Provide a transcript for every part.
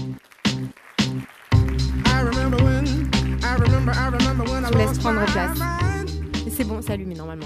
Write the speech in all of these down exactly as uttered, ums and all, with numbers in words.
Je vous laisse prendre place. C'est bon, c'est allumé normalement.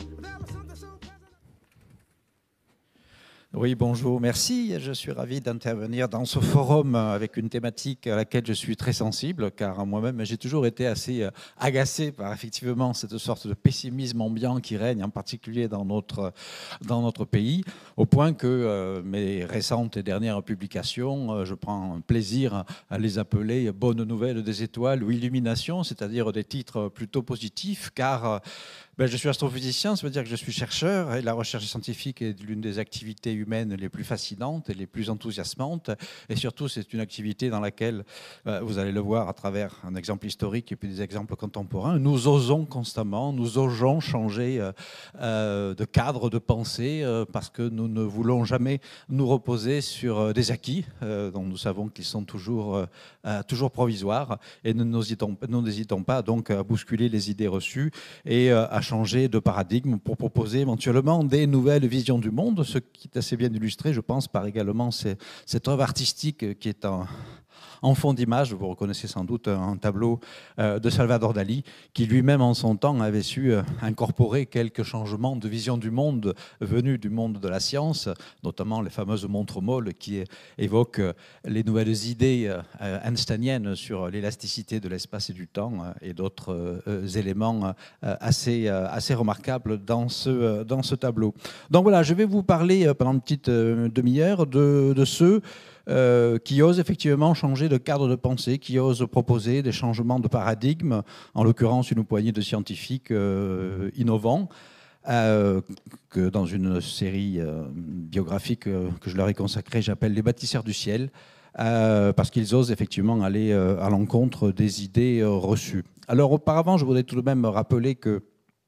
Oui, bonjour, merci. Je suis ravi d'intervenir dans ce forum avec une thématique à laquelle je suis très sensible, car moi-même, j'ai toujours été assez agacé par effectivement cette sorte de pessimisme ambiant qui règne, en particulier dans notre, dans notre pays, au point que euh, mes récentes et dernières publications, euh, je prends un plaisir à les appeler « Bonnes nouvelles des étoiles » ou « Illumination », c'est-à-dire des titres plutôt positifs, car ben, je suis astrophysicien, ça veut dire que je suis chercheur, et la recherche scientifique est l'une des activités humaines les plus fascinantes et les plus enthousiasmantes. Et surtout, c'est une activité dans laquelle, euh, vous allez le voir à travers un exemple historique et puis des exemples contemporains, nous osons constamment, nous osons changer euh, euh, de cadre de pensée euh, parce que nous ne voulons jamais nous reposer sur euh, des acquis euh, dont nous savons qu'ils sont toujours, euh, toujours provisoires, et nous n'hésitons pas donc à bousculer les idées reçues et euh, à changer de paradigme pour proposer éventuellement des nouvelles visions du monde, ce qui est assez bien illustré, je pense, par également cette œuvre artistique qui est en, en fond d'image. Vous reconnaissez sans doute un tableau de Salvador Dali, qui lui-même en son temps avait su incorporer quelques changements de vision du monde venus du monde de la science, notamment les fameuses montres molles qui évoquent les nouvelles idées einsteiniennes sur l'élasticité de l'espace et du temps et d'autres éléments assez, assez remarquables dans ce, dans ce tableau. Donc voilà, je vais vous parler pendant une petite demi-heure de, de ceux Euh, qui osent effectivement changer de cadre de pensée, qui osent proposer des changements de paradigme, en l'occurrence une poignée de scientifiques euh, innovants, euh, que dans une série euh, biographique euh, que je leur ai consacrée, j'appelle les bâtisseurs du ciel, euh, parce qu'ils osent effectivement aller euh, à l'encontre des idées euh, reçues. Alors auparavant, je voudrais tout de même rappeler que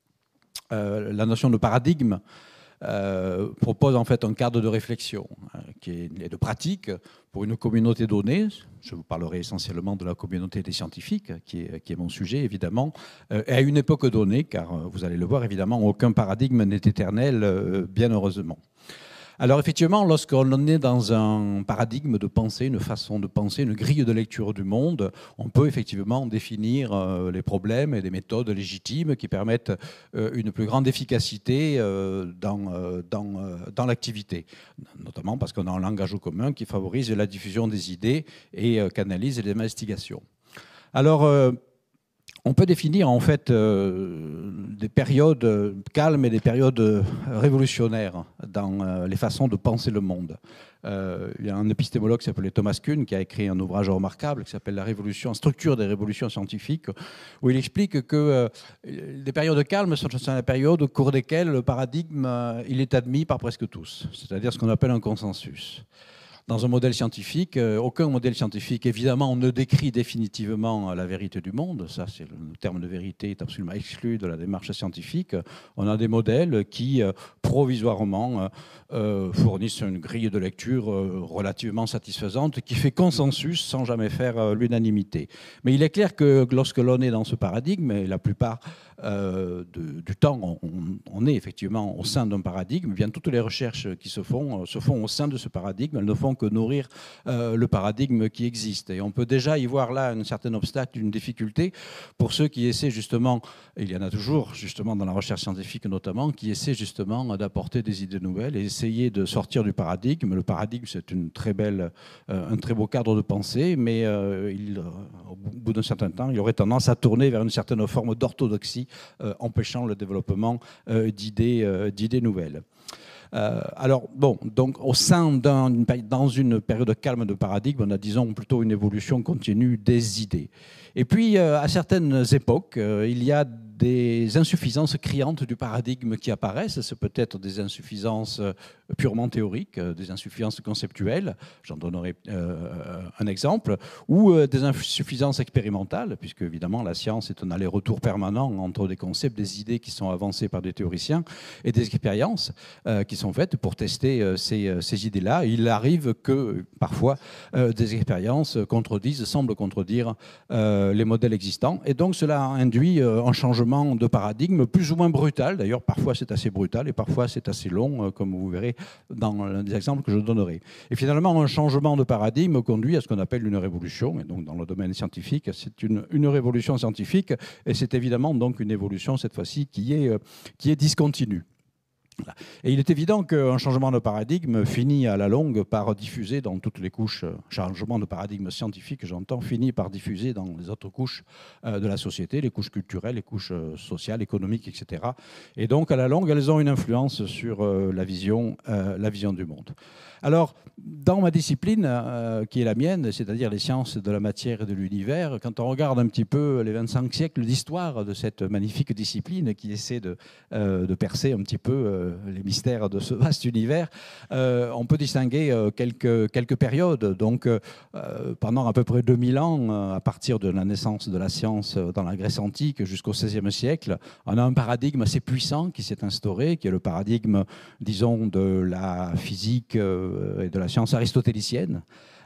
euh, la notion de paradigme Euh, propose en fait un cadre de réflexion euh, qui est, et de pratique pour une communauté donnée. Je vous parlerai essentiellement de la communauté des scientifiques, qui est, qui est mon sujet évidemment, euh, et à une époque donnée, car euh, vous allez le voir évidemment, aucun paradigme n'est éternel, euh, bien heureusement. Alors effectivement, lorsqu'on est dans un paradigme de pensée, une façon de penser, une grille de lecture du monde, on peut effectivement définir euh, les problèmes et des méthodes légitimes qui permettent euh, une plus grande efficacité euh, dans, euh, dans, euh, dans l'activité, notamment parce qu'on a un langage commun qui favorise la diffusion des idées et euh, canalise les investigations. Alors, euh, on peut définir en fait euh, des périodes calmes et des périodes révolutionnaires dans euh, les façons de penser le monde. Euh, il y a un épistémologue qui s'appelait Thomas Kuhn qui a écrit un ouvrage remarquable qui s'appelle La Révolution, Structure des révolutions scientifiques, où il explique que euh, les périodes calmes sont les périodes au cours desquelles le paradigme euh, il est admis par presque tous, c'est-à-dire ce qu'on appelle un consensus. Dans un modèle scientifique, aucun modèle scientifique, évidemment, ne décrit définitivement la vérité du monde. Ça, c'est le terme de vérité est absolument exclu de la démarche scientifique. On a des modèles qui, provisoirement, euh, fournissent une grille de lecture euh, relativement satisfaisante qui fait consensus sans jamais faire euh, l'unanimité. Mais il est clair que lorsque l'on est dans ce paradigme, et la plupart euh, de, du temps, on, on est effectivement au sein d'un paradigme, eh bien toutes les recherches qui se font, euh, se font au sein de ce paradigme. Elles ne font que nourrir euh, le paradigme qui existe. Et on peut déjà y voir là un certain obstacle, une difficulté pour ceux qui essaient justement, et il y en a toujours justement dans la recherche scientifique notamment, qui essaient justement d'apporter des idées nouvelles et essayer de sortir du paradigme. Le paradigme, c'est une très belle, euh, un très beau cadre de pensée, mais euh, il, au bout d'un certain temps, il aurait tendance à tourner vers une certaine forme d'orthodoxie, euh, empêchant le développement euh, d'idées, euh, d'idées nouvelles. Euh, alors, bon, donc au sein d'un, dans une période calme de paradigme, on a, disons, plutôt une évolution continue des idées. Et puis, euh, à certaines époques, euh, il y a des insuffisances criantes du paradigme qui apparaissent. C'est peut-être des insuffisances purement théoriques, des insuffisances conceptuelles, j'en donnerai euh, un exemple, ou euh, des insuffisances expérimentales, puisque évidemment la science est un aller-retour permanent entre des concepts, des idées qui sont avancées par des théoriciens et des expériences euh, qui sont faites pour tester euh, ces, ces idées-là. Il arrive que parfois euh, des expériences contredisent, semblent contredire euh, les modèles existants, et donc cela induit euh, un changement changement de paradigme, plus ou moins brutal. D'ailleurs, parfois c'est assez brutal et parfois c'est assez long, comme vous verrez dans l'un des exemples que je donnerai. Et finalement, un changement de paradigme conduit à ce qu'on appelle une révolution. Et donc, dans le domaine scientifique, c'est une, une révolution scientifique. Et c'est évidemment donc une évolution, cette fois-ci, qui est, qui est discontinue. Et il est évident qu'un changement de paradigme finit à la longue par diffuser dans toutes les couches, changement de paradigme scientifique, j'entends, finit par diffuser dans les autres couches de la société, les couches culturelles, les couches sociales, économiques, et cetera. Et donc, à la longue, elles ont une influence sur la vision, la vision du monde. Alors, dans ma discipline, euh, qui est la mienne, c'est-à-dire les sciences de la matière et de l'univers, quand on regarde un petit peu les vingt-cinq siècles d'histoire de cette magnifique discipline qui essaie de, euh, de percer un petit peu euh, les mystères de ce vaste univers, euh, on peut distinguer euh, quelques, quelques périodes. Donc, euh, pendant à peu près deux mille ans, euh, à partir de la naissance de la science dans la Grèce antique jusqu'au seizième siècle, on a un paradigme assez puissant qui s'est instauré, qui est le paradigme, disons, de la physique euh, et de la science aristotélicienne,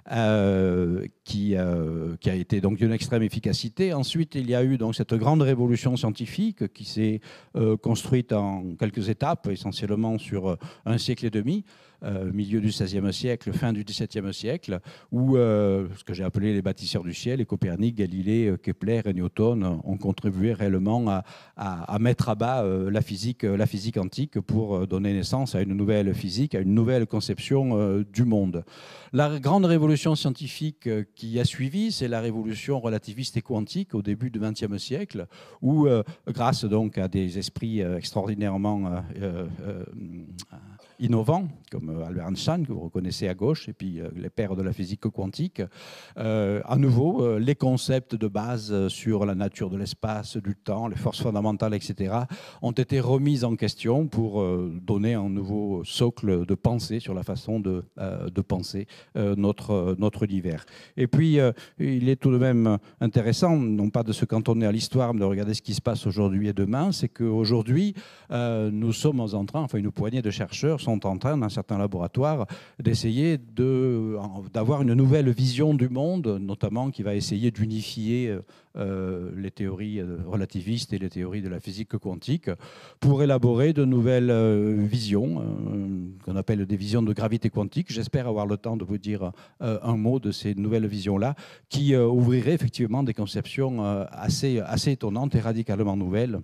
euh, qui, euh, qui a été donc d'une extrême efficacité. Ensuite, il y a eu donc cette grande révolution scientifique qui s'est euh, construite en quelques étapes, essentiellement sur un siècle et demi. Euh, milieu du seizième siècle, fin du dix-septième siècle, où euh, ce que j'ai appelé les bâtisseurs du ciel, les Copernic, Galilée, Kepler et Newton, ont contribué réellement à, à, à mettre à bas euh, la, physique, la physique antique pour donner naissance à une nouvelle physique, à une nouvelle conception euh, du monde. La grande révolution scientifique qui a suivi, c'est la révolution relativiste et quantique au début du vingtième siècle, où, euh, grâce donc à des esprits euh, extraordinairement euh, euh, innovants, comme Albert Einstein, que vous reconnaissez à gauche, et puis euh, les pères de la physique quantique, euh, à nouveau, euh, les concepts de base sur la nature de l'espace, du temps, les forces fondamentales, et cetera, ont été remis en question pour euh, donner un nouveau socle de pensée sur la façon de, euh, de penser euh, notre, notre univers. Et puis, euh, il est tout de même intéressant, non pas de se cantonner à l'histoire, mais de regarder ce qui se passe aujourd'hui et demain, c'est qu'aujourd'hui, euh, nous sommes en train, enfin une poignée de chercheurs sont en train, dans certains laboratoires, d'essayer de, d'avoir une nouvelle vision du monde, notamment qui va essayer d'unifier euh, les théories relativistes et les théories de la physique quantique pour élaborer de nouvelles euh, visions, euh, qu'on appelle des visions de gravité quantique. J'espère avoir le temps de vous dire euh, un mot de ces nouvelles visions-là, qui euh, ouvriraient effectivement des conceptions euh, assez, assez étonnantes et radicalement nouvelles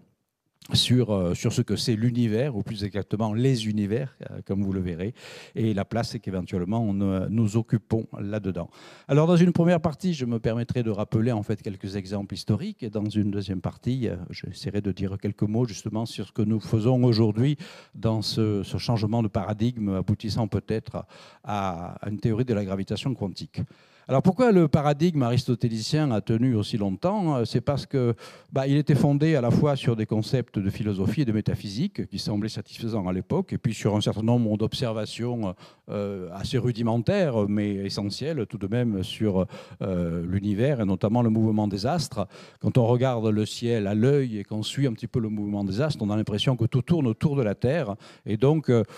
Sur, euh, sur ce que c'est l'univers, ou plus exactement les univers, euh, comme vous le verrez, et la place qu'éventuellement nous, nous occupons là-dedans. Alors, dans une première partie, je me permettrai de rappeler en fait quelques exemples historiques, et dans une deuxième partie, euh, j'essaierai de dire quelques mots justement sur ce que nous faisons aujourd'hui dans ce, ce changement de paradigme, aboutissant peut-être à, à une théorie de la gravitation quantique. Alors pourquoi le paradigme aristotélicien a tenu aussi longtemps? C'est parce que bah, il était fondé à la fois sur des concepts de philosophie et de métaphysique qui semblaient satisfaisants à l'époque, et puis sur un certain nombre d'observations euh, assez rudimentaires, mais essentielles tout de même sur euh, l'univers, et notamment le mouvement des astres. Quand on regarde le ciel à l'œil et qu'on suit un petit peu le mouvement des astres, on a l'impression que tout tourne autour de la Terre, et donc euh,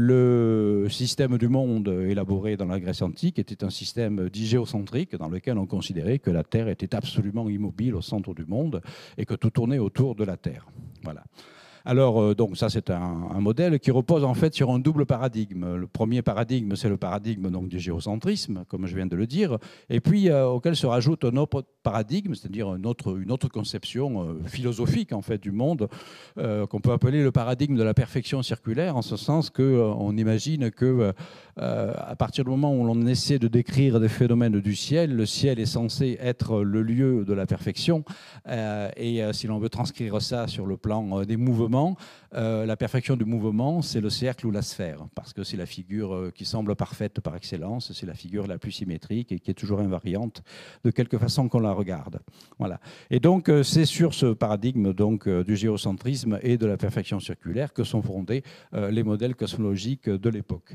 le système du monde élaboré dans la Grèce antique était un système dit géocentrique, dans lequel on considérait que la Terre était absolument immobile au centre du monde et que tout tournait autour de la Terre. Voilà. Alors, euh, donc ça, c'est un, un modèle qui repose en fait sur un double paradigme. Le premier paradigme, c'est le paradigme donc, du géocentrisme, comme je viens de le dire, et puis euh, auquel se rajoute un autre paradigme, c'est-à-dire une autre, une autre conception euh, philosophique en fait du monde, euh, qu'on peut appeler le paradigme de la perfection circulaire, en ce sens qu'on euh, imagine que euh, à partir du moment où l'on essaie de décrire des phénomènes du ciel, le ciel est censé être le lieu de la perfection, euh, et euh, si l'on veut transcrire ça sur le plan euh, des mouvements, Euh, la perfection du mouvement, c'est le cercle ou la sphère, parce que c'est la figure euh, qui semble parfaite par excellence, c'est la figure la plus symétrique et qui est toujours invariante de quelque façon qu'on la regarde. Voilà. Et donc, euh, c'est sur ce paradigme donc, euh, du géocentrisme et de la perfection circulaire que sont fondés euh, les modèles cosmologiques de l'époque.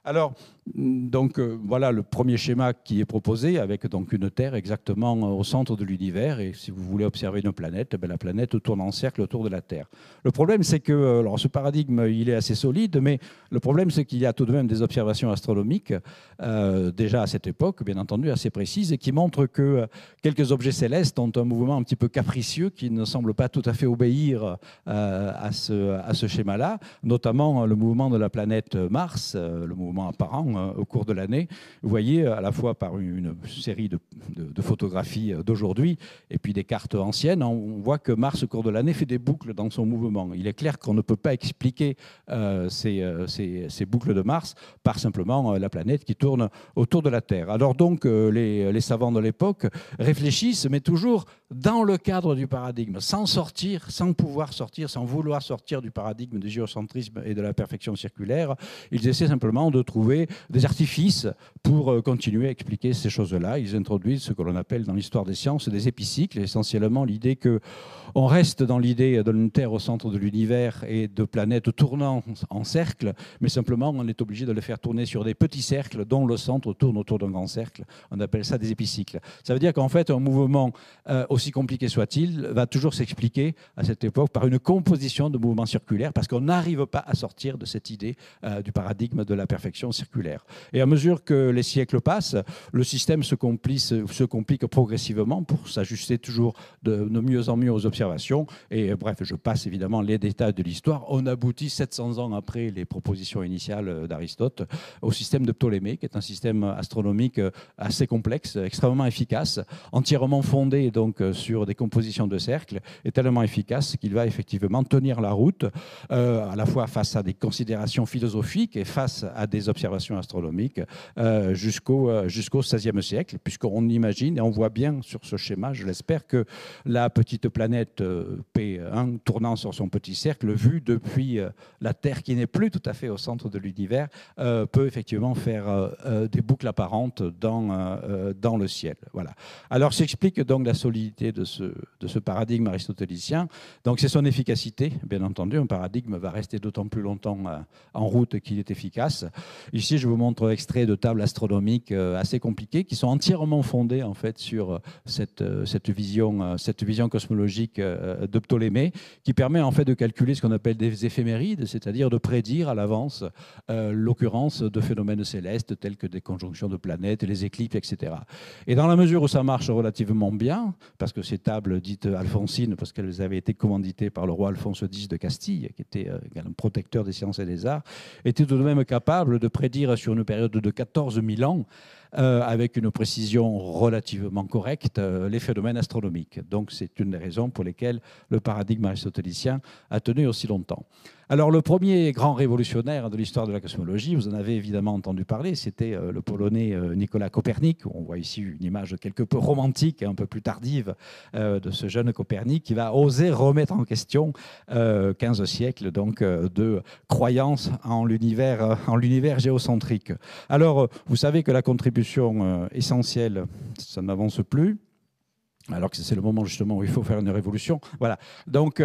Alors, donc, euh, voilà le premier schéma qui est proposé, avec donc une Terre exactement au centre de l'univers. Et si vous voulez observer une planète, ben, la planète tourne en cercle autour de la Terre. Le problème, c'est que alors, ce paradigme, il est assez solide, mais le problème, c'est qu'il y a tout de même des observations astronomiques, euh, déjà à cette époque, bien entendu, assez précises, et qui montrent que quelques objets célestes ont un mouvement un petit peu capricieux qui ne semble pas tout à fait obéir euh, à ce, à ce schéma-là, notamment le mouvement de la planète Mars, euh, le mouvement apparent euh, au cours de l'année. Vous voyez, à la fois par une série de, de, de photographies d'aujourd'hui et puis des cartes anciennes, on voit que Mars, au cours de l'année, fait des boucles dans son mouvement. Il est clair qu'on ne peut pas expliquer euh, ces, ces, ces boucles de Mars par simplement euh, la planète qui tourne autour de la Terre. Alors donc, euh, les, les savants de l'époque réfléchissent, mais toujours dans le cadre du paradigme, sans sortir, sans pouvoir sortir, sans vouloir sortir du paradigme du géocentrisme et de la perfection circulaire. Ils essaient simplement de trouver des artifices pour continuer à expliquer ces choses-là. Ils introduisent ce que l'on appelle dans l'histoire des sciences des épicycles, essentiellement l'idée qu'on reste dans l'idée d'une Terre au centre de l'univers et de planètes tournant en cercle, mais simplement on est obligé de les faire tourner sur des petits cercles dont le centre tourne autour d'un grand cercle. On appelle ça des épicycles. Ça veut dire qu'en fait, un mouvement, euh, aussi compliqué soit-il, va toujours s'expliquer à cette époque par une composition de mouvements circulaires, parce qu'on n'arrive pas à sortir de cette idée euh, du paradigme de la perfection circulaire. Et à mesure que les siècles passent, le système se complique, se complique progressivement pour s'ajuster toujours de, de mieux en mieux aux observations. Et bref, je passe évidemment les détails de l'histoire. On aboutit sept cents ans après les propositions initiales d'Aristote au système de Ptolémée, qui est un système astronomique assez complexe, extrêmement efficace, entièrement fondé donc sur des compositions de cercles, et tellement efficace qu'il va effectivement tenir la route, euh, à la fois face à des considérations philosophiques et face à des observations astronomiques, euh, jusqu'au euh, jusqu'au seizième siècle, puisqu'on imagine, et on voit bien sur ce schéma, je l'espère, que la petite planète euh, P un, tournant sur son petit cercle, vue depuis euh, la Terre, qui n'est plus tout à fait au centre de l'univers, euh, peut effectivement faire euh, euh, des boucles apparentes dans, euh, dans le ciel. Voilà. Alors, s'explique donc la solidité de ce, de ce paradigme aristotélicien. Donc, c'est son efficacité, bien entendu. Un paradigme va rester d'autant plus longtemps euh, en route qu'il est efficace. Ici, je vous montre extrait de tables astronomiques euh, assez compliquées qui sont entièrement fondées en fait sur cette, euh, cette, vision, euh, cette vision cosmologique euh, de Ptolémée, qui permet en fait de calculer ce qu'on appelle des éphémérides, c'est-à-dire de prédire à l'avance euh, l'occurrence de phénomènes célestes tels que des conjonctions de planètes, les éclipses, et cetera. Et dans la mesure où ça marche relativement bien, parce que ces tables dites alphonsines, parce qu'elles avaient été commanditées par le roi Alphonse X de Castille, qui était euh, un protecteur des sciences et des arts, étaient tout de même capables de prédire sur une période de quatorze mille ans, euh, avec une précision relativement correcte, euh, les phénomènes astronomiques. Donc c'est une des raisons pour lesquelles le paradigme aristotélicien a tenu aussi longtemps. Alors le premier grand révolutionnaire de l'histoire de la cosmologie, vous en avez évidemment entendu parler, c'était euh, le Polonais euh, Nicolas Copernic. On voit ici une image quelque peu romantique et un peu plus tardive euh, de ce jeune Copernic qui va oser remettre en question euh, quinze siècles donc, euh, de croyance en l'univers, euh, en l'univers géocentrique. Alors euh, vous savez que la contribution euh, essentielle, ça n'avance plus, alors que c'est le moment justement où il faut faire une révolution. Voilà. Donc,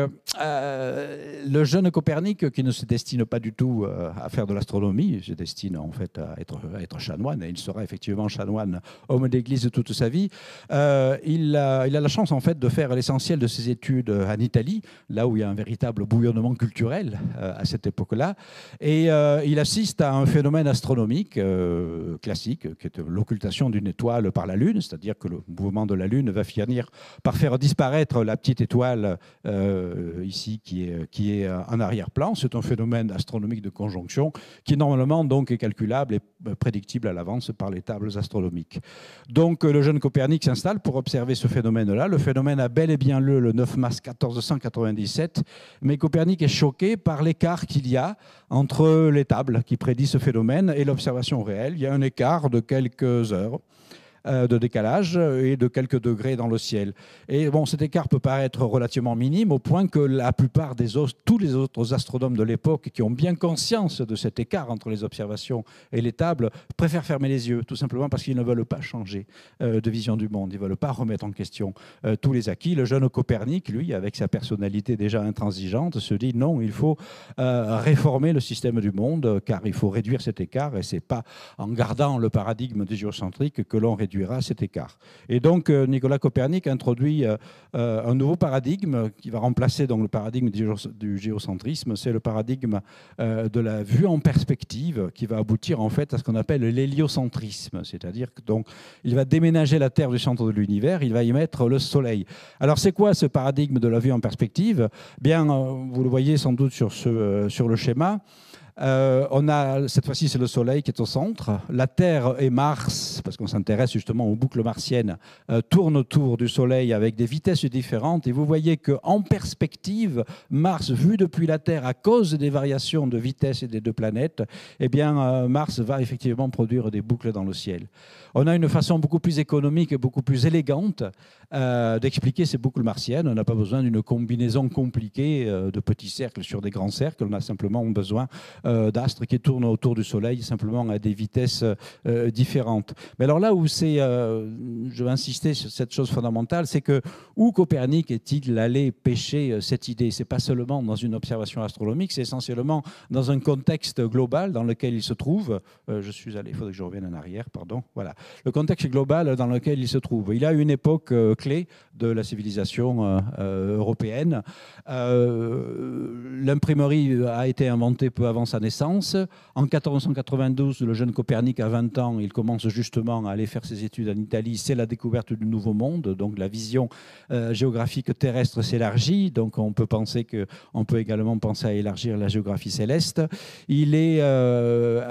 euh, le jeune Copernic, qui ne se destine pas du tout euh, à faire de l'astronomie, il se destine en fait à être, à être chanoine, et il sera effectivement chanoine, homme d'église toute sa vie. Euh, il, a, il a la chance en fait de faire l'essentiel de ses études en Italie, là où il y a un véritable bouillonnement culturel euh, à cette époque-là, et euh, il assiste à un phénomène astronomique euh, classique, qui est l'occultation d'une étoile par la Lune, c'est-à-dire que le mouvement de la Lune va finir par faire disparaître la petite étoile euh, ici qui est, qui est en arrière-plan. C'est un phénomène astronomique de conjonction qui normalement donc est calculable et prédictible à l'avance par les tables astronomiques. Donc le jeune Copernic s'installe pour observer ce phénomène-là. Le phénomène a bel et bien lieu le neuf mars mille quatre cent quatre-vingt-dix-sept, mais Copernic est choqué par l'écart qu'il y a entre les tables qui prédisent ce phénomène et l'observation réelle. Il y a un écart de quelques heures. euh, de décalage et de quelques degrés dans le ciel. Et bon, cet écart peut paraître relativement minime au point que la plupart des autres, tous les autres astronomes de l'époque qui ont bien conscience de cet écart entre les observations et les tables préfèrent fermer les yeux, tout simplement parce qu'ils ne veulent pas changer euh, de vision du monde, ils ne veulent pas remettre en question euh, tous les acquis. Le jeune Copernic, lui, avec sa personnalité déjà intransigeante, se dit non, il faut euh, réformer le système du monde, car il faut réduire cet écart, et ce n'est pas en gardant le paradigme des géocentriques que l'on réduira cet écart. Et donc, euh, Nicolas Copernic introduit euh, euh, un nouveau paradigme qui va remplacer donc, le paradigme du, géo du géocentrisme, c'est le paradigme euh, de la vue en perspective, qui va aboutir en fait à ce qu'on appelle l'héliocentrisme, c'est-à-dire que donc il va déménager la Terre du centre de l'univers, il va y mettre le Soleil. Alors c'est quoi ce paradigme de la vue en perspective? Bien, euh, vous le voyez sans doute sur, ce, euh, sur le schéma. Euh, on a, cette fois-ci, c'est le Soleil qui est au centre. La Terre et Mars, parce qu'on s'intéresse justement aux boucles martiennes, euh, tournent autour du Soleil avec des vitesses différentes. Et vous voyez qu'en perspective, Mars, vu depuis la Terre, à cause des variations de vitesse des deux planètes, eh bien, euh, Mars va effectivement produire des boucles dans le ciel. On a une façon beaucoup plus économique et beaucoup plus élégante euh, d'expliquer ces boucles martiennes. On n'a pas besoin d'une combinaison compliquée euh, de petits cercles sur des grands cercles. On a simplement besoin euh, d'astres qui tournent autour du Soleil, simplement à des vitesses euh, différentes. Mais alors là où c'est, euh, je vais insister sur cette chose fondamentale, c'est que où Copernic est-il allé pêcher cette idée? C'est pas seulement dans une observation astronomique, c'est essentiellement dans un contexte global dans lequel il se trouve. Euh, je suis allé, il faudrait que je revienne en arrière, pardon. Voilà. Le contexte global dans lequel il se trouve. Il a une époque euh, clé de la civilisation euh, euh, européenne. Euh, L'imprimerie a été inventée peu avant sa naissance. En quatorze cent quatre-vingt-douze, le jeune Copernic a vingt ans. Il commence justement à aller faire ses études en Italie. C'est la découverte du Nouveau Monde. Donc la vision euh, géographique terrestre s'élargit. Donc on peut penser que, on peut également penser à élargir la géographie céleste. Il est, euh,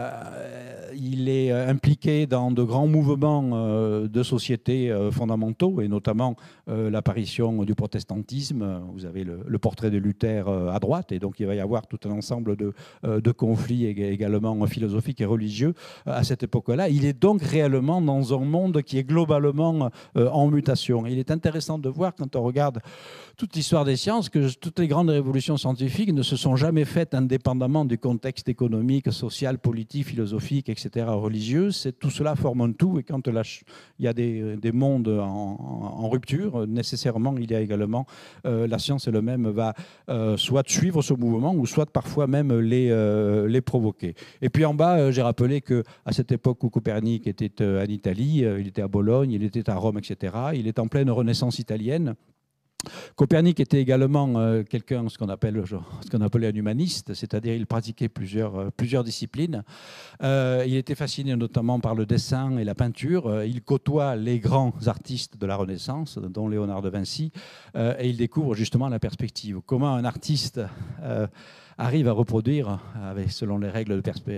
il est impliqué dans de grands mouvements euh, de société euh, fondamentaux, et notamment euh, l'apparition du protestantisme. Vous avez le, le portrait de Luther euh, à droite, et donc il va y avoir tout un ensemble de, euh, de conflits également philosophiques et religieux euh, à cette époque-là. Il est donc réellement dans un monde qui est globalement euh, en mutation. Il est intéressant de voir, quand on regarde toute l'histoire des sciences, que toutes les grandes révolutions scientifiques ne se sont jamais faites indépendamment du contexte économique, social, politique, philosophique, et cetera, religieux. C'est, tout cela forme un tout, et quand la, il y a des, des mondes en, en, en rupture, nécessairement, il y a également, euh, la science elle-même va euh, soit suivre ce mouvement, ou soit parfois même les, euh, les provoquer. Et puis en bas, euh, j'ai rappelé qu'à cette époque où Copernic était euh, en Italie, euh, il était à Bologne, il était à Rome, et cetera, il est en pleine Renaissance italienne. Copernic était également euh, quelqu'un, ce qu'on appelle, ce qu'on appelait un humaniste, c'est-à-dire il pratiquait plusieurs, euh, plusieurs disciplines. Euh, il était fasciné notamment par le dessin et la peinture. Euh, il côtoie les grands artistes de la Renaissance, dont Léonard de Vinci, euh, et il découvre justement la perspective. Comment un artiste euh, arrive à reproduire, avec, selon les règles de, perspe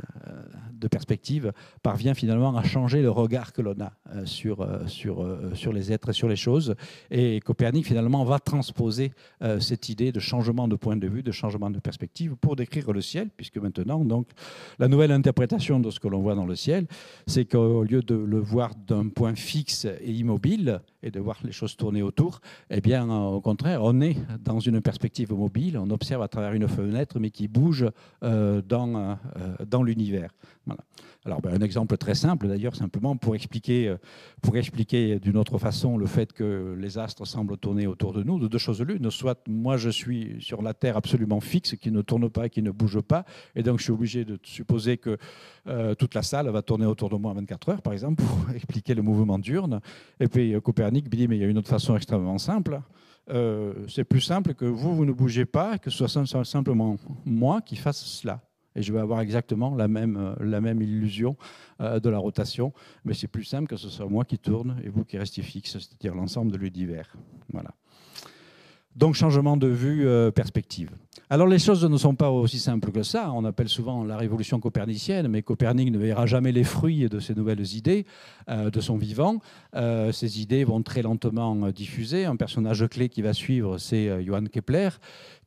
de perspective, parvient finalement à changer le regard que l'on a sur, sur, sur les êtres et sur les choses. Et Copernic, finalement, va transposer euh, cette idée de changement de point de vue, de changement de perspective pour décrire le ciel, puisque maintenant, donc, la nouvelle interprétation de ce que l'on voit dans le ciel, c'est qu'au lieu de le voir d'un point fixe et immobile, et de voir les choses tourner autour, eh bien, au contraire, on est dans une perspective mobile, on observe à travers une fenêtre, mais qui bouge euh, dans, euh, dans l'univers. Voilà. Alors, ben, un exemple très simple, d'ailleurs, simplement pour expliquer, pour expliquer d'une autre façon le fait que les astres semblent tourner autour de nous, de deux choses l'une. Soit moi, je suis sur la Terre absolument fixe, qui ne tourne pas, qui ne bouge pas, et donc je suis obligé de supposer que euh, toute la salle va tourner autour de moi en vingt-quatre heures, par exemple, pour expliquer le mouvement diurne. Et puis Copernic dit, mais il y a une autre façon extrêmement simple. Euh, c'est plus simple que vous, vous ne bougez pas, que ce soit simplement moi qui fasse cela. Et je vais avoir exactement la même, la même illusion euh, de la rotation. Mais c'est plus simple que ce soit moi qui tourne et vous qui restiez fixe, c'est-à-dire l'ensemble de l'univers. Voilà. Donc, changement de vue, euh, perspective. Alors, les choses ne sont pas aussi simples que ça. On appelle souvent la révolution copernicienne, mais Copernic ne verra jamais les fruits de ces nouvelles idées euh, de son vivant. Euh, ces idées vont très lentement diffuser. Un personnage clé qui va suivre, c'est euh, Johann Kepler,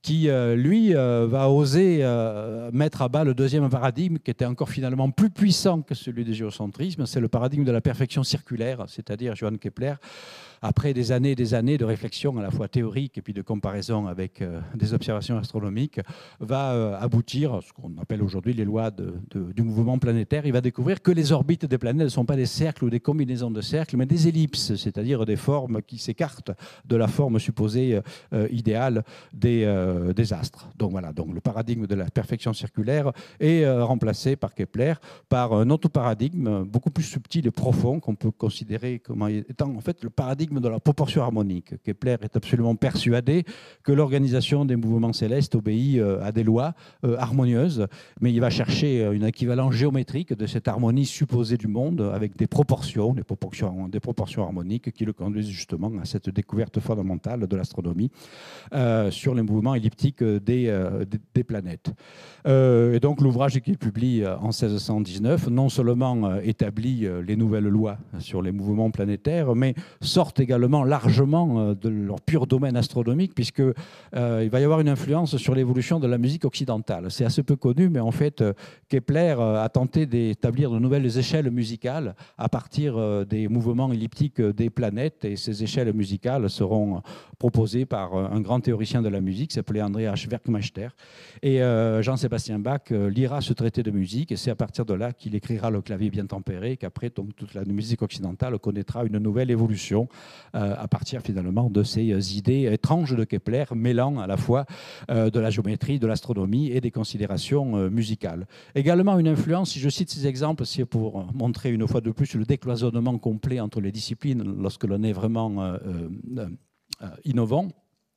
qui, euh, lui, euh, va oser euh, mettre à bas le deuxième paradigme, qui était encore finalement plus puissant que celui du géocentrisme. C'est le paradigme de la perfection circulaire, c'est-à-dire Johann Kepler, après des années et des années de réflexion à la fois théorique et puis de comparaison avec euh, des observations astronomiques, va euh, aboutir à ce qu'on appelle aujourd'hui les lois de, de, du mouvement planétaire. Il va découvrir que les orbites des planètes ne sont pas des cercles ou des combinaisons de cercles, mais des ellipses, c'est-à-dire des formes qui s'écartent de la forme supposée euh, idéale des, euh, des astres. Donc voilà, donc le paradigme de la perfection circulaire est euh, remplacé par Kepler par un autre paradigme beaucoup plus subtil et profond qu'on peut considérer comme étant en fait le paradigme de la proportion harmonique. Kepler est absolument persuadé que l'organisation des mouvements célestes obéit à des lois harmonieuses, mais il va chercher une équivalence géométrique de cette harmonie supposée du monde avec des proportions, des proportions, des proportions harmoniques qui le conduisent justement à cette découverte fondamentale de l'astronomie euh, sur les mouvements elliptiques des, euh, des, des planètes. Euh, et donc l'ouvrage qu'il publie en seize cent dix-neuf non seulement établit les nouvelles lois sur les mouvements planétaires, mais sortent également largement de leur pur domaine astronomique, puisqu'il euh, va y avoir une influence sur l'évolution de la musique occidentale. C'est assez peu connu, mais en fait, Kepler a tenté d'établir de nouvelles échelles musicales à partir des mouvements elliptiques des planètes, et ces échelles musicales seront proposées par un grand théoricien de la musique qui s'appelait Andreas Werkmeister. Et euh, Jean-Sébastien Bach lira ce traité de musique, et c'est à partir de là qu'il écrira le clavier bien tempéré, qu'après donc, toute la musique occidentale connaîtra une nouvelle évolution Euh, à partir finalement de ces idées étranges de Kepler, mêlant à la fois euh, de la géométrie, de l'astronomie et des considérations euh, musicales. Également une influence, si je cite ces exemples, c'est pour montrer une fois de plus le décloisonnement complet entre les disciplines lorsque l'on est vraiment euh, euh, euh, innovant.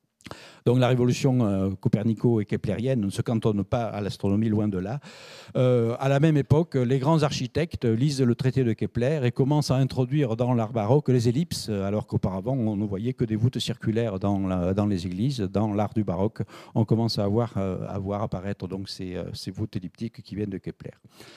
Donc la révolution euh, copernico et keplérienne ne se cantonne pas à l'astronomie, loin de là. Euh, à la même époque, les grands architectes lisent le traité de Kepler et commencent à introduire dans l'art baroque les ellipses, alors qu'auparavant on ne voyait que des voûtes circulaires dans, la, dans les églises. Dans l'art du baroque, on commence à voir, euh, à voir apparaître donc ces, euh, ces voûtes elliptiques qui viennent de Kepler.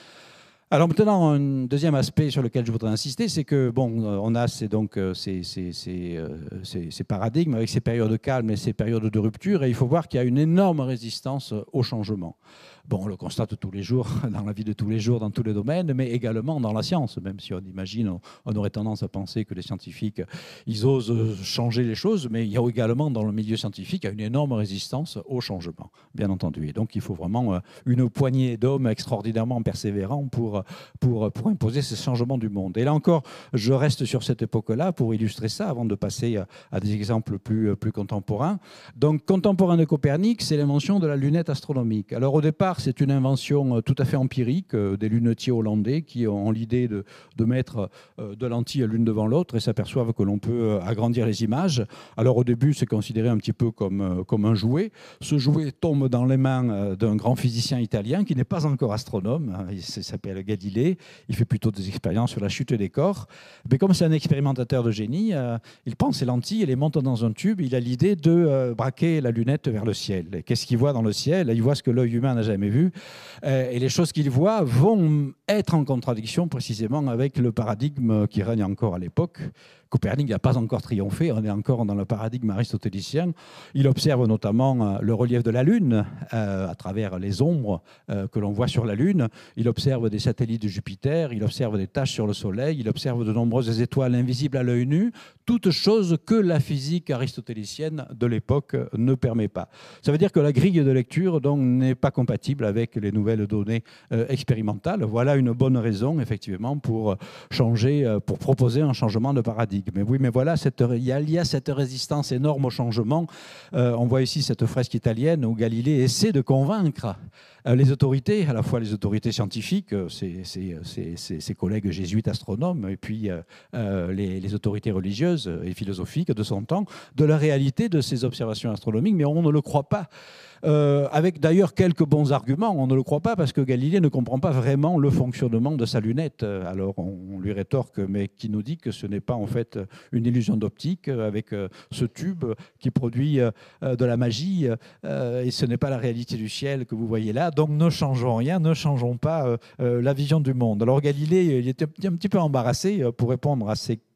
Alors maintenant, un deuxième aspect sur lequel je voudrais insister, c'est que bon, on a ces, donc, ces, ces, ces, ces, ces paradigmes avec ces périodes de calme et ces périodes de rupture, et il faut voir qu'il y a une énorme résistance au changement. Bon, on le constate tous les jours, dans la vie de tous les jours, dans tous les domaines, mais également dans la science, même si on imagine, on, on aurait tendance à penser que les scientifiques, ils osent changer les choses, mais il y a également dans le milieu scientifique une énorme résistance au changement, bien entendu. Et donc, il faut vraiment une poignée d'hommes extraordinairement persévérants pour, pour, pour imposer ces changements du monde. Et là encore, je reste sur cette époque-là pour illustrer ça, avant de passer à des exemples plus, plus contemporains. Donc, contemporain de Copernic, c'est l'invention de la lunette astronomique. Alors, au départ, c'est une invention tout à fait empirique des lunetiers hollandais qui ont l'idée de, de mettre deux lentilles l'une devant l'autre et s'aperçoivent que l'on peut agrandir les images. Alors au début, c'est considéré un petit peu comme, comme un jouet. Ce jouet tombe dans les mains d'un grand physicien italien qui n'est pas encore astronome. Il s'appelle Galilée. Il fait plutôt des expériences sur la chute des corps. Mais comme c'est un expérimentateur de génie, il prend ses lentilles et les monte dans un tube. Il a l'idée de braquer la lunette vers le ciel. Et qu'est-ce qu'il voit dans le ciel? Il voit ce que l'œil humain n'a jamais vu. Et les choses qu'il voit vont être en contradiction précisément avec le paradigme qui règne encore à l'époque. Copernic n'a pas encore triomphé, on est encore dans le paradigme aristotélicien. Il observe notamment le relief de la Lune euh, à travers les ombres euh, que l'on voit sur la Lune. Il observe des satellites de Jupiter, il observe des taches sur le Soleil, il observe de nombreuses étoiles invisibles à l'œil nu, toutes choses que la physique aristotélicienne de l'époque ne permet pas. Ça veut dire que la grille de lecture donc n'est pas compatible avec les nouvelles données euh, expérimentales. Voilà une bonne raison, effectivement, pour changer, euh, pour proposer un changement de paradigme. Mais oui, mais voilà, cette, il, y a, il y a cette résistance énorme au changement. Euh, on voit ici cette fresque italienne où Galilée essaie de convaincre euh, les autorités, à la fois les autorités scientifiques, ses, ses, ses, ses, ses collègues jésuites astronomes, et puis euh, euh, les, les autorités religieuses et philosophiques de son temps, de la réalité de ces observations astronomiques, mais on ne le croit pas. Euh, avec d'ailleurs quelques bons arguments, on ne le croit pas parce que Galilée ne comprend pas vraiment le fonctionnement de sa lunette. Alors on, on lui rétorque, mais qui nous dit que ce n'est pas en fait une illusion d'optique avec euh, ce tube qui produit euh, de la magie euh, et ce n'est pas la réalité du ciel que vous voyez là. Donc ne changeons rien, ne changeons pas euh, euh, la vision du monde. Alors Galilée, il était un petit peu embarrassé pour répondre à ces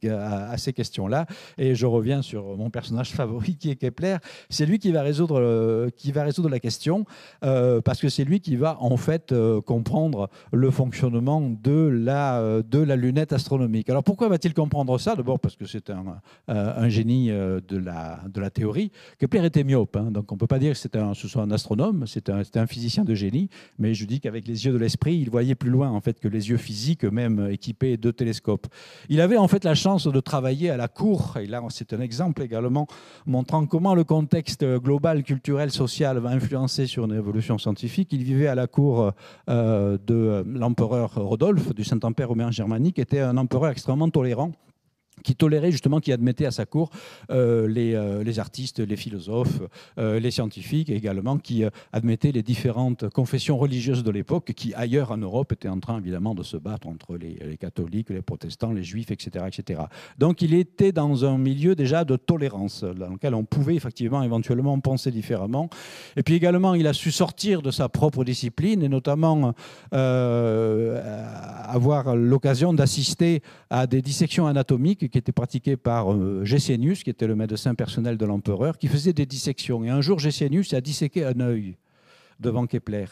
à, à ces questions-là. Et je reviens sur mon personnage favori qui est Kepler. C'est lui qui va résoudre, euh, qui va résoudre la question euh, parce que c'est lui qui va en fait euh, comprendre le fonctionnement de la, euh, de la lunette astronomique. Alors pourquoi va-t-il comprendre ça? D'abord parce que c'est un, euh, un génie euh, de, la, de la théorie. Kepler était myope, hein, donc on ne peut pas dire que c'est un, ce soit un astronome, c'est un, un physicien de génie, mais je dis qu'avec les yeux de l'esprit, il voyait plus loin en fait que les yeux physiques, même équipés de télescopes. Il avait en fait la chance de travailler à la cour, et là c'est un exemple également montrant comment le contexte global, culturel, social va influencer sur une évolution scientifique. Il vivait à la cour euh, de l'empereur Rodolphe, du Saint-Empire romain germanique, qui était un empereur extrêmement tolérant, qui tolérait justement, qui admettait à sa cour euh, les, euh, les artistes, les philosophes, euh, les scientifiques, et également qui euh, admettait les différentes confessions religieuses de l'époque, qui ailleurs en Europe étaient en train évidemment de se battre entre les, les catholiques, les protestants, les juifs, et cetera, et cetera. Donc il était dans un milieu déjà de tolérance, dans lequel on pouvait effectivement éventuellement penser différemment. Et puis également, il a su sortir de sa propre discipline, et notamment euh, avoir l'occasion d'assister à des dissections anatomiques qui était pratiqué par euh, Gesenius, qui était le médecin personnel de l'empereur, qui faisait des dissections. Et un jour, Gesenius a disséqué un œil devant Kepler.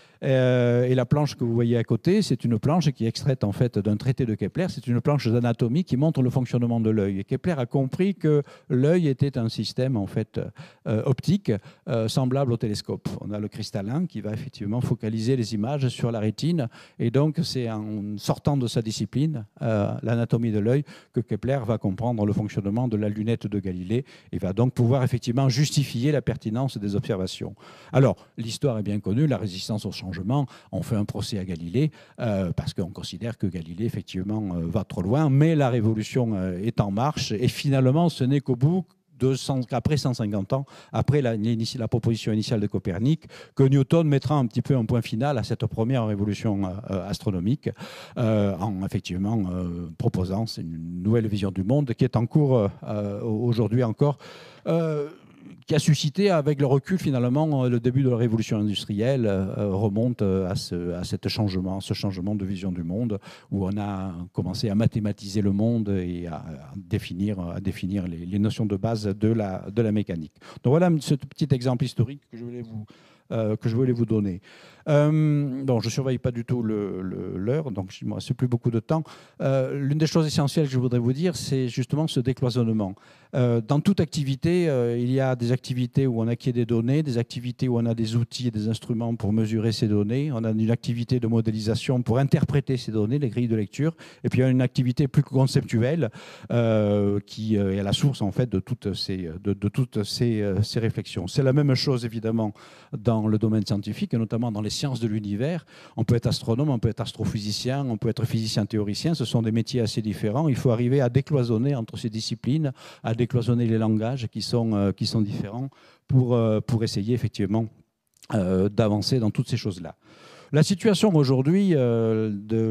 Euh, et la planche que vous voyez à côté, c'est une planche qui est extraite en fait d'un traité de Kepler. C'est une planche d'anatomie qui montre le fonctionnement de l'œil. Et Kepler a compris que l'œil était un système en fait euh, optique euh, semblable au télescope. On a le cristallin qui va effectivement focaliser les images sur la rétine. Et donc c'est en sortant de sa discipline, euh, l'anatomie de l'œil, que Kepler va comprendre le fonctionnement de la lunette de Galilée et va donc pouvoir effectivement justifier la pertinence des observations. Alors l'histoire est bien connue, la résistance au changement. On fait un procès à Galilée euh, parce qu'on considère que Galilée effectivement euh, va trop loin, mais la révolution euh, est en marche et finalement ce n'est qu'au bout de cent, après cent cinquante ans, après la, la proposition initiale de Copernic, que Newton mettra un petit peu un point final à cette première révolution euh, astronomique euh, en effectivement euh, proposant une nouvelle vision du monde qui est en cours euh, aujourd'hui encore. Euh, qui a suscité, avec le recul finalement, le début de la révolution industrielle euh, remonte à ce, à cet changement, ce changement de vision du monde, où on a commencé à mathématiser le monde et à, à définir, à définir les, les notions de base de la, de la mécanique. Donc voilà ce petit exemple historique que je voulais vous, euh, que je voulais vous donner. Euh, bon, je ne surveille pas du tout l'heure, le, le, donc il ne me reste plus beaucoup de temps. Euh, L'une des choses essentielles que je voudrais vous dire, c'est justement ce décloisonnement. Euh, dans toute activité, euh, il y a des activités où on acquiert des données, des activités où on a des outils et des instruments pour mesurer ces données, on a une activité de modélisation pour interpréter ces données, les grilles de lecture, et puis il y a une activité plus conceptuelle euh, qui est à la source en fait de toutes ces, de, de toutes ces, ces réflexions. C'est la même chose évidemment dans le domaine scientifique, et notamment dans les sciences de l'univers. On peut être astronome, on peut être astrophysicien, on peut être physicien théoricien. Ce sont des métiers assez différents. Il faut arriver à décloisonner entre ces disciplines, à décloisonner les langages qui sont, euh, qui sont différents pour, euh, pour essayer effectivement euh, d'avancer dans toutes ces choses-là. La situation aujourd'hui euh,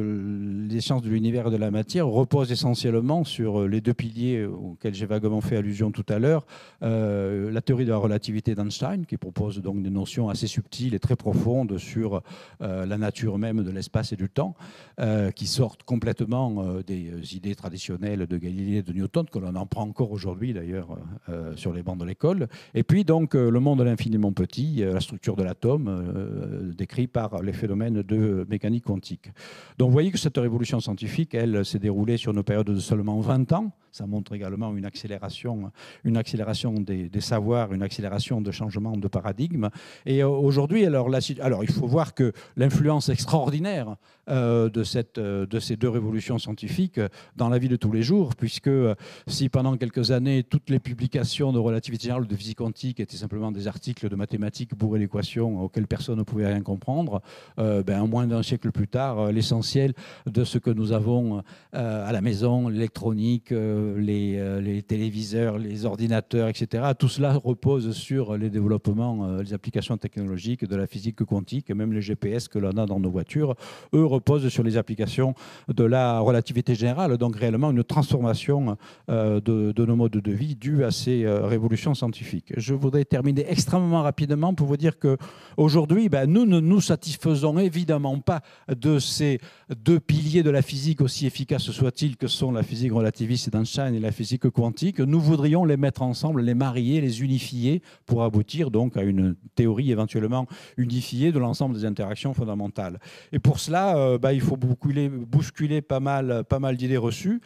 de, des sciences de l'univers et de la matière repose essentiellement sur les deux piliers auxquels j'ai vaguement fait allusion tout à l'heure. Euh, la théorie de la relativité d'Einstein, qui propose donc des notions assez subtiles et très profondes sur euh, la nature même de l'espace et du temps, euh, qui sortent complètement euh, des idées traditionnelles de Galilée et de Newton, que l'on en prend encore aujourd'hui d'ailleurs euh, sur les bancs de l'école. Et puis donc euh, le monde de l'infiniment petit, euh, la structure de l'atome, euh, décrit par les phénomènes de mécanique quantique. Donc vous voyez que cette révolution scientifique, elle s'est déroulée sur une période de seulement vingt ans. Ça montre également une accélération, une accélération des, des savoirs, une accélération de changement de paradigme. Et aujourd'hui, alors, la, alors il faut voir que l'influence extraordinaire euh, de, cette, de ces deux révolutions scientifiques dans la vie de tous les jours, puisque si pendant quelques années, toutes les publications de relativité générale de physique quantique étaient simplement des articles de mathématiques bourrés d'équations auxquels personne ne pouvait rien comprendre, euh, ben, moins d'un siècle plus tard, l'essentiel de ce que nous avons euh, à la maison, l'électronique, euh, Les, euh, les téléviseurs, les ordinateurs, et cetera. Tout cela repose sur les développements, euh, les applications technologiques de la physique quantique, même les G P S que l'on a dans nos voitures, eux reposent sur les applications de la relativité générale, donc réellement une transformation euh, de, de nos modes de vie due à ces euh, révolutions scientifiques. Je voudrais terminer extrêmement rapidement pour vous dire qu'aujourd'hui, ben, nous ne nous satisfaisons disposons évidemment pas de ces deux piliers de la physique, aussi efficaces soient-ils, que sont la physique relativiste d'Einstein et la physique quantique. Nous voudrions les mettre ensemble, les marier, les unifier pour aboutir donc à une théorie éventuellement unifiée de l'ensemble des interactions fondamentales. Et pour cela, euh, bah, il faut bousculer, bousculer pas mal, pas mal d'idées reçues.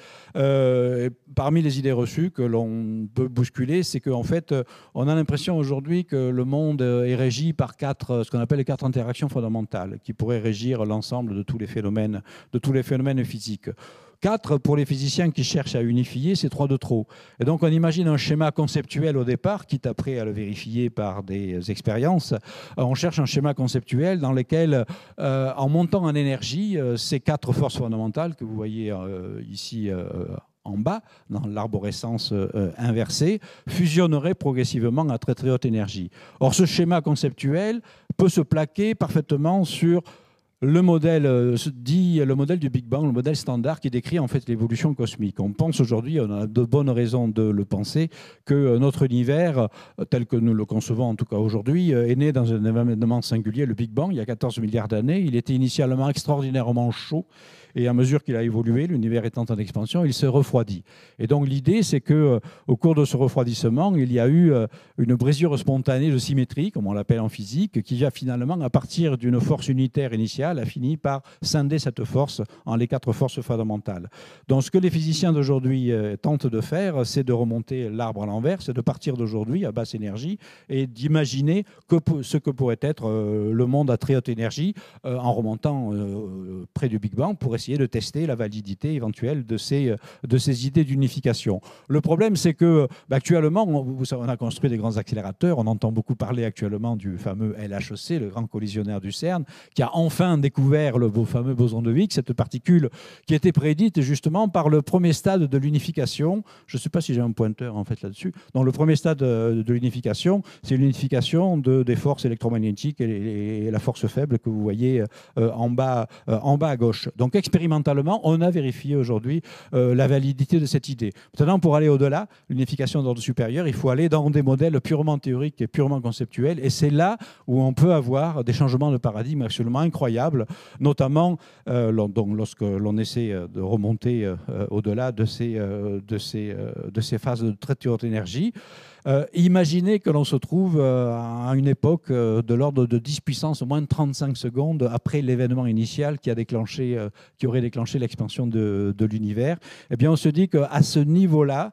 Euh, parmi les idées reçues que l'on peut bousculer, c'est qu'en fait, on a l'impression aujourd'hui que le monde est régi par quatre, ce qu'on appelle les quatre interactions fondamentales, qui pourraient régir l'ensemble de tous les phénomènes, de tous les phénomènes physiques. Quatre, pour les physiciens qui cherchent à unifier, c'est trois de trop. Et donc, on imagine un schéma conceptuel au départ, quitte après à le vérifier par des expériences. On cherche un schéma conceptuel dans lequel, euh, en montant en énergie, euh, ces quatre forces fondamentales que vous voyez euh, ici euh, en bas, dans l'arborescence euh, inversée, fusionneraient progressivement à très très haute énergie. Or, ce schéma conceptuel peut se plaquer parfaitement sur le modèle euh, dit le modèle du Big Bang, le modèle standard qui décrit en fait l'évolution cosmique. On pense aujourd'hui, on a de bonnes raisons de le penser, que notre univers, tel que nous le concevons en tout cas aujourd'hui, est né dans un événement singulier, le Big Bang, il y a quatorze milliards d'années. Il était initialement extraordinairement chaud. Et à mesure qu'il a évolué, l'univers étant en expansion, il se refroidit. Et donc l'idée, c'est qu'au cours de ce refroidissement, il y a eu une brisure spontanée de symétrie, comme on l'appelle en physique, qui a finalement, à partir d'une force unitaire initiale, a fini par scinder cette force en les quatre forces fondamentales. Donc ce que les physiciens d'aujourd'hui tentent de faire, c'est de remonter l'arbre à l'envers, c'est de partir d'aujourd'hui à basse énergie et d'imaginer ce que pourrait être le monde à très haute énergie en remontant près du Big Bang pour essayer de tester la validité éventuelle de ces, de ces idées d'unification. Le problème, c'est que bah, actuellement, on, on a construit des grands accélérateurs. On entend beaucoup parler actuellement du fameux L H C, le grand collisionnaire du CERN, qui a enfin découvert le fameux boson de Higgs, cette particule qui était prédite justement par le premier stade de l'unification. Je ne sais pas si j'ai un pointeur en fait là-dessus. Donc le premier stade de l'unification, c'est l'unification de, des forces électromagnétiques et, et la force faible que vous voyez euh, en, bas, euh, en bas à gauche. Donc expérimentalement, on a vérifié aujourd'hui euh, la validité de cette idée. Maintenant, pour aller au-delà, l'unification d'ordre supérieur, il faut aller dans des modèles purement théoriques et purement conceptuels. Et c'est là où on peut avoir des changements de paradigme absolument incroyables, notamment euh, donc, lorsque l'on essaie de remonter euh, au-delà de ces, euh, de, ces, euh, de ces phases de très haute énergie. Euh, imaginez que l'on se trouve euh, à une époque euh, de l'ordre de dix puissance moins de trente-cinq secondes après l'événement initial qui, a déclenché, euh, qui aurait déclenché l'expansion de, de l'univers. Eh bien, on se dit qu'à ce niveau-là,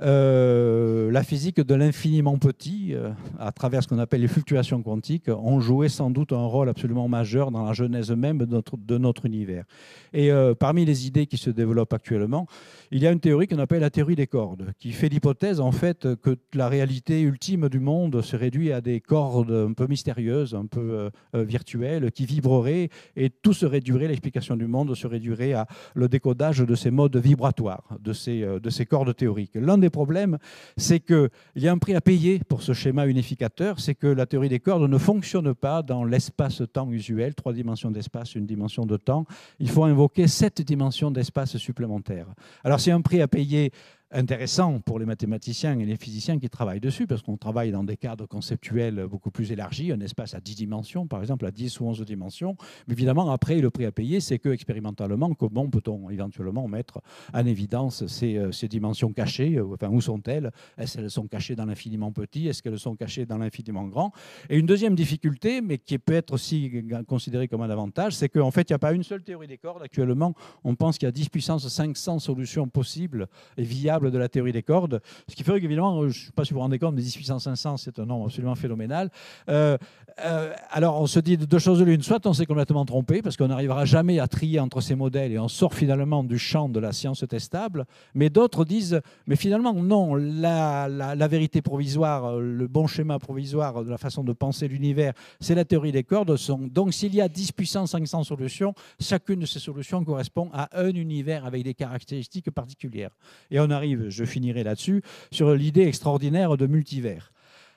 Euh, la physique de l'infiniment petit, euh, à travers ce qu'on appelle les fluctuations quantiques, ont joué sans doute un rôle absolument majeur dans la genèse même de notre, de notre univers. Et euh, parmi les idées qui se développent actuellement, il y a une théorie qu'on appelle la théorie des cordes, qui fait l'hypothèse en fait que la réalité ultime du monde se réduit à des cordes un peu mystérieuses, un peu euh, virtuelles, qui vibreraient, et tout se réduirait, l'explication du monde se réduirait à le décodage de ces modes vibratoires, de ces, euh, de ces cordes théoriques. L'un des problèmes, c'est qu'il y a un prix à payer pour ce schéma unificateur, c'est que la théorie des cordes ne fonctionne pas dans l'espace-temps usuel, trois dimensions d'espace, une dimension de temps. Il faut invoquer sept dimensions d'espace supplémentaires. Alors c'est un prix à payer intéressant pour les mathématiciens et les physiciens qui travaillent dessus, parce qu'on travaille dans des cadres conceptuels beaucoup plus élargis, un espace à dix dimensions, par exemple, à dix ou onze dimensions. Mais évidemment, après, le prix à payer, c'est que expérimentalement, comment peut-on éventuellement mettre en évidence ces, ces dimensions cachées, enfin, où sont-elles? Est-ce qu'elles sont cachées dans l'infiniment petit? Est-ce qu'elles sont cachées dans l'infiniment grand? Et une deuxième difficulté, mais qui peut être aussi considérée comme un avantage, c'est qu'en fait, il n'y a pas une seule théorie des cordes. Actuellement, on pense qu'il y a dix puissance cinq cents solutions possibles et viables de la théorie des cordes, ce qui ferait qu'évidemment, je ne sais pas si vous vous rendez compte, mais dix puissance cinq cents, c'est un nombre absolument phénoménal. Euh, euh, alors, on se dit deux choses de l'une. Soit on s'est complètement trompé, parce qu'on n'arrivera jamais à trier entre ces modèles et on sort finalement du champ de la science testable, mais d'autres disent, mais finalement, non, la, la, la vérité provisoire, le bon schéma provisoire de la façon de penser l'univers, c'est la théorie des cordes. Donc, s'il y a dix puissance cinq cents solutions, chacune de ces solutions correspond à un univers avec des caractéristiques particulières. Et on arrive, je finirai là-dessus, sur l'idée extraordinaire de multivers.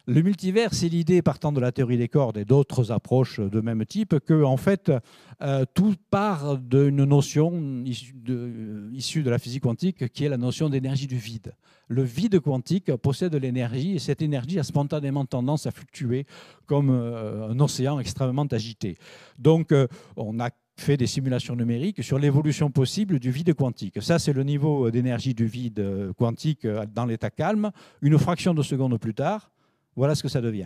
Le multivers, c'est l'idée partant de la théorie des cordes et d'autres approches de même type que en fait, euh, tout part d'une notion issue de, euh, issue de la physique quantique qui est la notion d'énergie du vide. Le vide quantique possède l'énergie et cette énergie a spontanément tendance à fluctuer comme euh, un océan extrêmement agité. Donc, euh, on a fait des simulations numériques sur l'évolution possible du vide quantique. Ça, c'est le niveau d'énergie du vide quantique dans l'état calme. Une fraction de seconde plus tard, voilà ce que ça devient.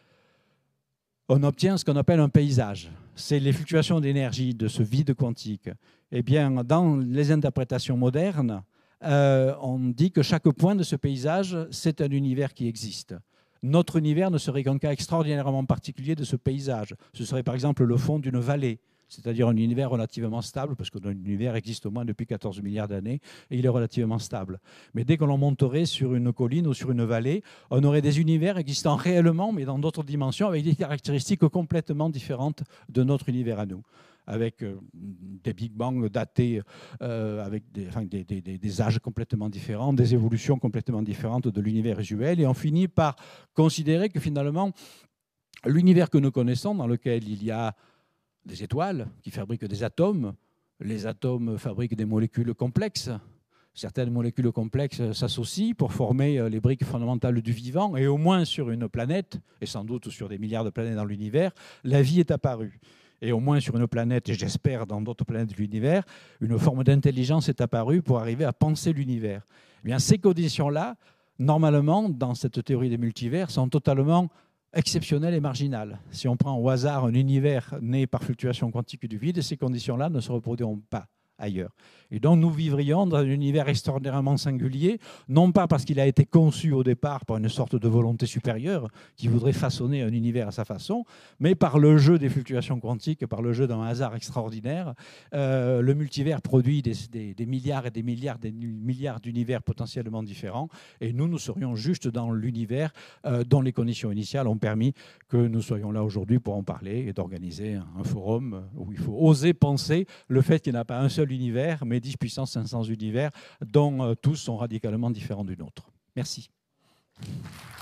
On obtient ce qu'on appelle un paysage. C'est les fluctuations d'énergie de ce vide quantique. Eh bien, dans les interprétations modernes, euh, on dit que chaque point de ce paysage, c'est un univers qui existe. Notre univers ne serait qu'un cas extraordinairement particulier de ce paysage. Ce serait par exemple le fond d'une vallée, c'est-à-dire un univers relativement stable, parce que l'univers existe au moins depuis quatorze milliards d'années, et il est relativement stable. Mais dès que l'on monterait sur une colline ou sur une vallée, on aurait des univers existant réellement, mais dans d'autres dimensions, avec des caractéristiques complètement différentes de notre univers à nous, avec euh, des Big Bang datés, euh, avec des, enfin, des, des, des âges complètement différents, des évolutions complètement différentes de l'univers usuel, et on finit par considérer que finalement, l'univers que nous connaissons, dans lequel il y a des étoiles qui fabriquent des atomes. Les atomes fabriquent des molécules complexes. Certaines molécules complexes s'associent pour former les briques fondamentales du vivant. Et au moins sur une planète, et sans doute sur des milliards de planètes dans l'univers, la vie est apparue. Et au moins sur une planète, et j'espère dans d'autres planètes de l'univers, une forme d'intelligence est apparue pour arriver à penser l'univers. Eh bien, ces conditions-là, normalement, dans cette théorie des multivers, sont totalement exceptionnel et marginal. Si on prend au hasard un univers né par fluctuation quantique du vide, ces conditions-là ne se reproduiront pas ailleurs. Et donc nous vivrions dans un univers extraordinairement singulier, non pas parce qu'il a été conçu au départ par une sorte de volonté supérieure qui voudrait façonner un univers à sa façon, mais par le jeu des fluctuations quantiques, par le jeu d'un hasard extraordinaire. Euh, le multivers produit des, des, des milliards et des milliards des milliards d'univers potentiellement différents, et nous, nous serions juste dans l'univers euh, dont les conditions initiales ont permis que nous soyons là aujourd'hui pour en parler et d'organiser un forum où il faut oser penser le fait qu'il n'y a pas un seul univers, mais dix puissance cinq cents univers, dont euh, tous sont radicalement différents du nôtre. Merci.